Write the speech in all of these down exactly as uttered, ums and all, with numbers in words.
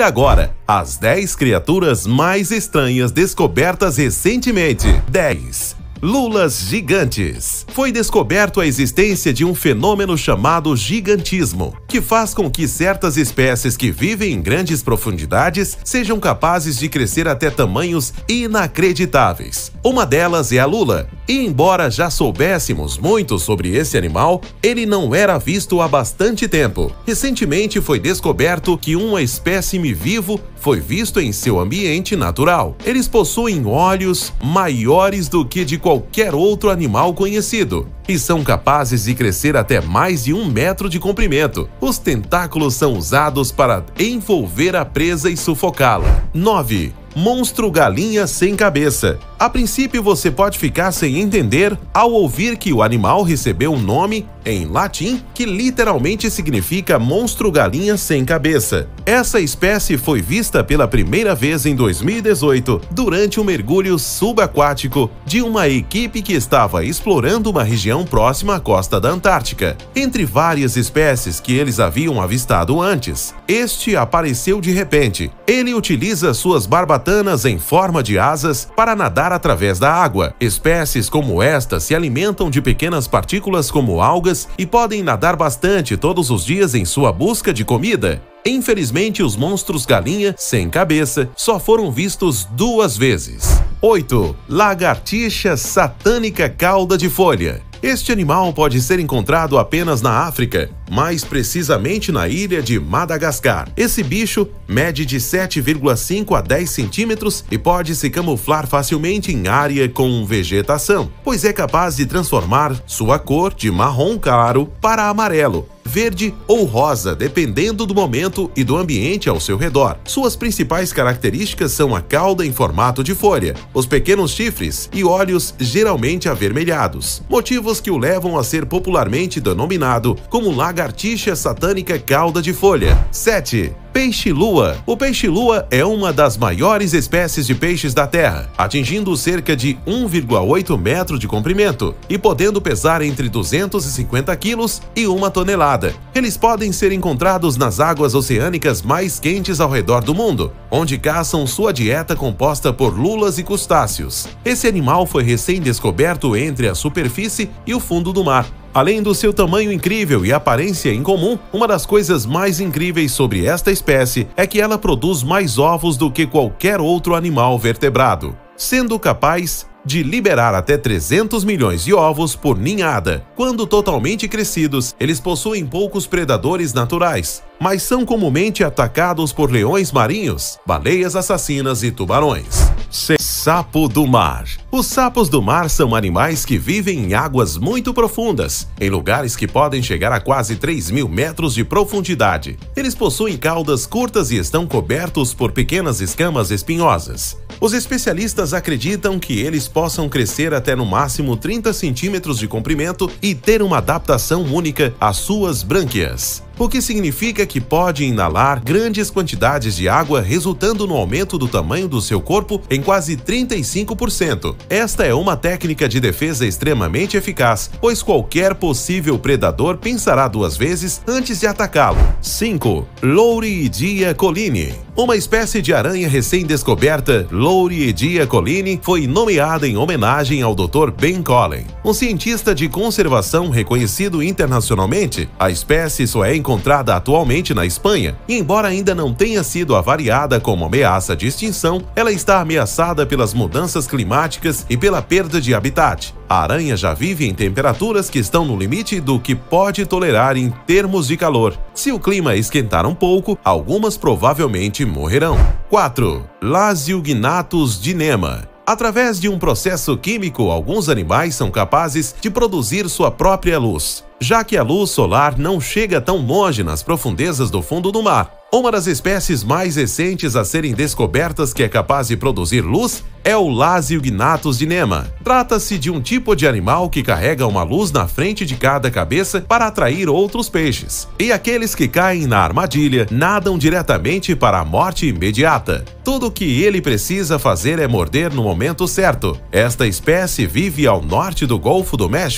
Agora, as dez criaturas mais estranhas descobertas recentemente. dez. Lulas gigantes. Foi descoberto a existência de um fenômeno chamado gigantismo, que faz com que certas espécies que vivem em grandes profundidades sejam capazes de crescer até tamanhos inacreditáveis. Uma delas é a lula, e embora já soubéssemos muito sobre esse animal, ele não era visto há bastante tempo. Recentemente foi descoberto que um espécime vivo foi visto em seu ambiente natural. Eles possuem olhos maiores do que de qualquer outro animal conhecido e são capazes de crescer até mais de um metro de comprimento. Os tentáculos são usados para envolver a presa e sufocá-la. nove. Monstro galinha sem cabeça. A princípio você pode ficar sem entender ao ouvir que o animal recebeu um nome em latim que literalmente significa monstro galinha sem cabeça. Essa espécie foi vista pela primeira vez em dois mil e dezoito durante um mergulho subaquático de uma equipe que estava explorando uma região próxima à costa da Antártica. Entre várias espécies que eles haviam avistado antes, este apareceu de repente. Ele utiliza suas barbatanas em forma de asas para nadar através da água. Espécies como esta se alimentam de pequenas partículas como algas e podem nadar bastante todos os dias em sua busca de comida. Infelizmente, os monstros galinha sem cabeça só foram vistos duas vezes. oito. Lagartixa satânica cauda de folha. Este animal pode ser encontrado apenas na África, mais precisamente na ilha de Madagascar. Esse bicho mede de sete vírgula cinco a dez centímetros e pode se camuflar facilmente em área com vegetação, pois é capaz de transformar sua cor de marrom claro para amarelo, verde ou rosa, dependendo do momento e do ambiente ao seu redor. Suas principais características são a cauda em formato de folha, os pequenos chifres e olhos geralmente avermelhados, motivos que o levam a ser popularmente denominado como lagartixa satânica cauda de folha. sete. Peixe-lua. O peixe-lua é uma das maiores espécies de peixes da Terra, atingindo cerca de um vírgula oito metro de comprimento e podendo pesar entre duzentos e cinquenta quilos e uma tonelada. Eles podem ser encontrados nas águas oceânicas mais quentes ao redor do mundo, onde caçam sua dieta composta por lulas e crustáceos. Esse animal foi recém-descoberto entre a superfície e o fundo do mar. Além do seu tamanho incrível e aparência incomum, uma das coisas mais incríveis sobre esta espécie é que ela produz mais ovos do que qualquer outro animal vertebrado, sendo capaz de liberar até trezentos milhões de ovos por ninhada. Quando totalmente crescidos, eles possuem poucos predadores naturais, mas são comumente atacados por leões marinhos, baleias assassinas e tubarões. Sapo do mar. Os sapos do mar são animais que vivem em águas muito profundas, em lugares que podem chegar a quase três mil metros de profundidade. Eles possuem caudas curtas e estão cobertos por pequenas escamas espinhosas. Os especialistas acreditam que eles possam crescer até no máximo trinta centímetros de comprimento e ter uma adaptação única às suas brânquias, o que significa que pode inalar grandes quantidades de água, resultando no aumento do tamanho do seu corpo em quase trinta e cinco por cento. Esta é uma técnica de defesa extremamente eficaz, pois qualquer possível predador pensará duas vezes antes de atacá-lo. cinco. Louriidia collini. Uma espécie de aranha recém-descoberta, Louriidia collini, foi nomeada em homenagem ao doutor Ben Collen, um cientista de conservação reconhecido internacionalmente. A espécie só é encontrada atualmente na Espanha, e embora ainda não tenha sido avaliada como ameaça de extinção, ela está ameaçada pelas mudanças climáticas e pela perda de habitat. A aranha já vive em temperaturas que estão no limite do que pode tolerar em termos de calor. Se o clima esquentar um pouco, algumas provavelmente morrerão. quatro. Lasiognathus dinema. Através de um processo químico, alguns animais são capazes de produzir sua própria luz, já que a luz solar não chega tão longe nas profundezas do fundo do mar. Uma das espécies mais recentes a serem descobertas que é capaz de produzir luz é o Lasiognathus dinema. Trata-se de um tipo de animal que carrega uma luz na frente de cada cabeça para atrair outros peixes, e aqueles que caem na armadilha nadam diretamente para a morte imediata. Tudo o que ele precisa fazer é morder no momento certo. Esta espécie vive ao norte do Golfo do México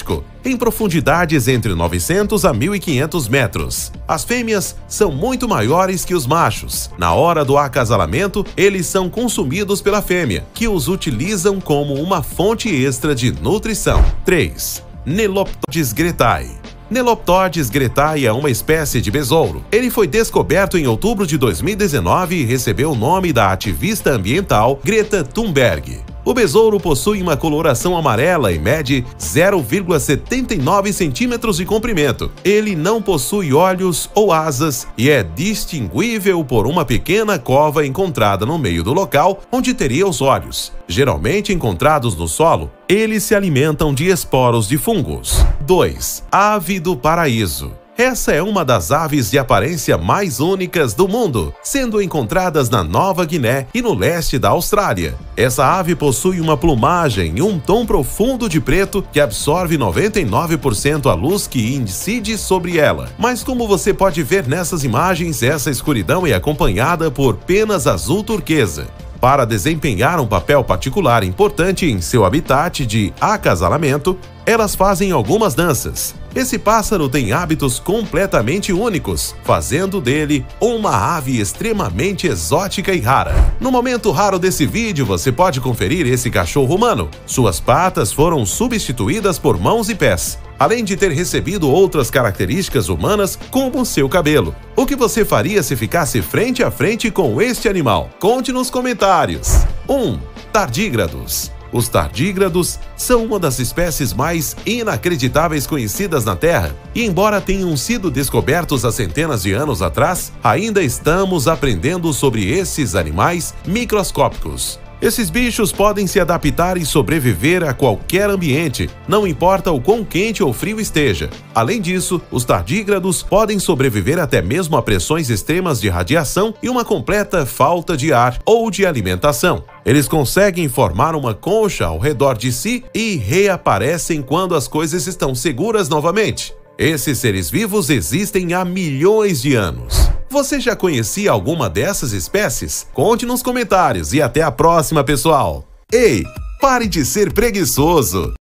em profundidades entre novecentos a mil e quinhentos metros. As fêmeas são muito maiores que os machos. Na hora do acasalamento, eles são consumidos pela fêmea, que os utilizam como uma fonte extra de nutrição. três. Neloptodes gretae. Neloptodes gretae é uma espécie de besouro. Ele foi descoberto em outubro de dois mil e dezenove e recebeu o nome da ativista ambiental Greta Thunberg. O besouro possui uma coloração amarela e mede zero vírgula setenta e nove centímetros de comprimento. Ele não possui olhos ou asas e é distinguível por uma pequena cova encontrada no meio do local onde teria os olhos. Geralmente encontrados no solo, eles se alimentam de esporos de fungos. dois. Ave do paraíso. Essa é uma das aves de aparência mais únicas do mundo, sendo encontradas na Nova Guiné e no leste da Austrália. Essa ave possui uma plumagem e um tom profundo de preto que absorve noventa e nove por cento a luz que incide sobre ela. Mas como você pode ver nessas imagens, essa escuridão é acompanhada por penas azul turquesa. Para desempenhar um papel particular importante em seu habitat de acasalamento, elas fazem algumas danças. Esse pássaro tem hábitos completamente únicos, fazendo dele uma ave extremamente exótica e rara. No momento raro desse vídeo, você pode conferir esse cachorro humano. Suas patas foram substituídas por mãos e pés, além de ter recebido outras características humanas, como seu cabelo. O que você faria se ficasse frente a frente com este animal? Conte nos comentários. um. Tardígrados. Os tardígrados são uma das espécies mais inacreditáveis conhecidas na Terra, e embora tenham sido descobertos há centenas de anos atrás, ainda estamos aprendendo sobre esses animais microscópicos. Esses bichos podem se adaptar e sobreviver a qualquer ambiente, não importa o quão quente ou frio esteja. Além disso, os tardígrados podem sobreviver até mesmo a pressões extremas de radiação e uma completa falta de ar ou de alimentação. Eles conseguem formar uma concha ao redor de si e reaparecem quando as coisas estão seguras novamente. Esses seres vivos existem há milhões de anos. Você já conhecia alguma dessas espécies? Conte nos comentários e até a próxima, pessoal! Ei, pare de ser preguiçoso!